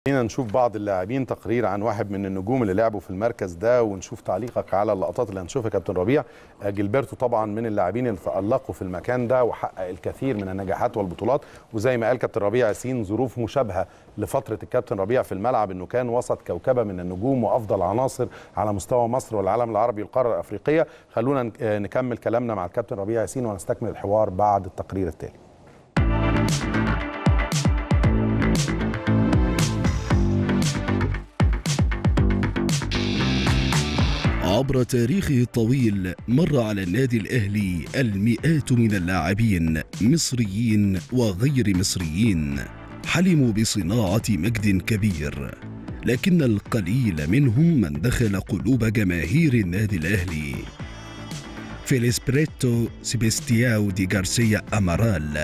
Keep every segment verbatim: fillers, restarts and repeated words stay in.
خلينا نشوف بعض اللاعبين، تقرير عن واحد من النجوم اللي لعبوا في المركز ده، ونشوف تعليقك على اللقطات اللي هنشوفها. كابتن ربيع، جيلبرتو طبعا من اللاعبين اللي تألقوا في المكان ده وحقق الكثير من النجاحات والبطولات، وزي ما قال كابتن ربيع ياسين ظروف مشابهه لفتره الكابتن ربيع في الملعب، انه كان وسط كوكبه من النجوم وافضل عناصر على مستوى مصر والعالم العربي والقاره الافريقيه. خلونا نكمل كلامنا مع الكابتن ربيع ياسين ونستكمل الحوار بعد التقرير التالي. عبر تاريخه الطويل مر على النادي الأهلي المئات من اللاعبين مصريين وغير مصريين حلموا بصناعة مجد كبير، لكن القليل منهم من دخل قلوب جماهير النادي الأهلي. فيليسبريتو سيباستياو دي غارسيا أمارال،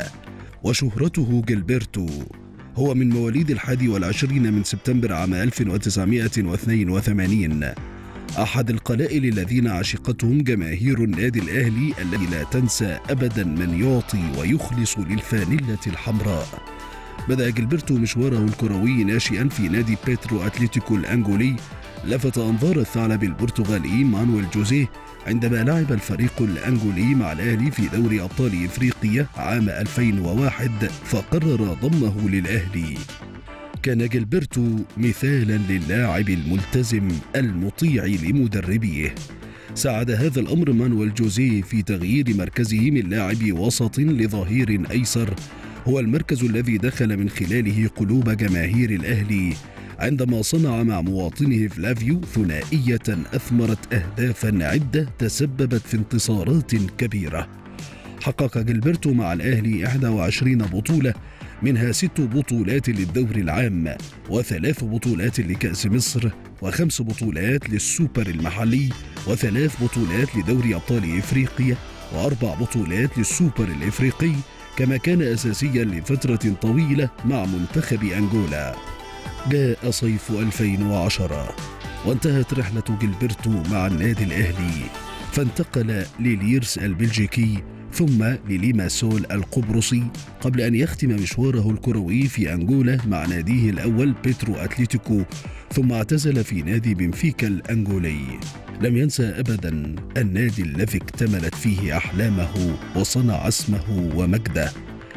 وشهرته جيلبرتو، هو من مواليد الحادي والعشرين من سبتمبر عام ألف وتسعمائة واثنين وثمانين، أحد القلائل الذين عشقتهم جماهير النادي الأهلي الذي لا تنسى أبدا من يعطي ويخلص للفانلة الحمراء. بدأ جيلبرتو مشواره الكروي ناشئا في نادي بيترو أتليتيكو الأنجولي. لفت أنظار الثعلب البرتغالي مانويل جوزيه عندما لعب الفريق الأنجولي مع الأهلي في دوري أبطال إفريقيا عام ألفين وواحد، فقرر ضمه للأهلي. كان جيلبرتو مثالا للاعب الملتزم المطيع لمدربيه. ساعد هذا الأمر مانويل جوزيه في تغيير مركزه من لاعب وسط لظهير أيسر، هو المركز الذي دخل من خلاله قلوب جماهير الأهلي عندما صنع مع مواطنه فلافيو ثنائية أثمرت أهدافا عدة تسببت في انتصارات كبيرة. حقق جيلبرتو مع الأهلي إحدى وعشرين بطولة، منها ست بطولات للدوري العام، وثلاث بطولات لكأس مصر، وخمس بطولات للسوبر المحلي، وثلاث بطولات لدوري أبطال إفريقيا، وأربع بطولات للسوبر الإفريقي، كما كان أساسيا لفترة طويلة مع منتخب أنغولا. جاء صيف ألفين وعشرة وانتهت رحلة جيلبرتو مع النادي الأهلي، فانتقل لليرس البلجيكي ثم لليماسول القبرصي، قبل أن يختم مشواره الكروي في أنغولا مع ناديه الأول بيترو أتليتيكو، ثم اعتزل في نادي بنفيكا الأنغولي. لم ينسى أبدا النادي الذي اكتملت فيه أحلامه وصنع اسمه ومجده.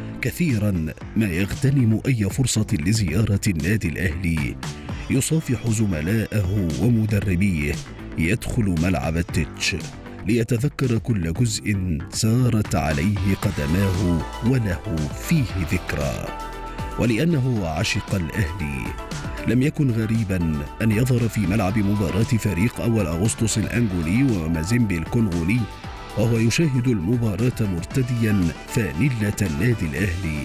كثيرا ما يغتنم أي فرصة لزيارة النادي الأهلي، يصافح زملائه ومدربيه، يدخل ملعب التتش ليتذكر كل جزء سارت عليه قدماه وله فيه ذكرى. ولأنه عشق الأهلي، لم يكن غريبا أن يظهر في ملعب مباراة فريق أول أغسطس الأنغولي ومازيمبي الكونغولي وهو يشاهد المباراة مرتديا فانلة النادي الأهلي،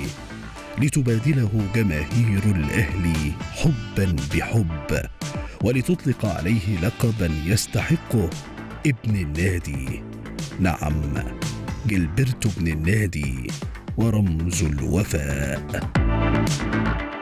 لتبادله جماهير الأهلي حبا بحب، ولتطلق عليه لقبا يستحقه، ابن النادي. نعم، جيلبرتو ابن النادي ورمز الوفاء.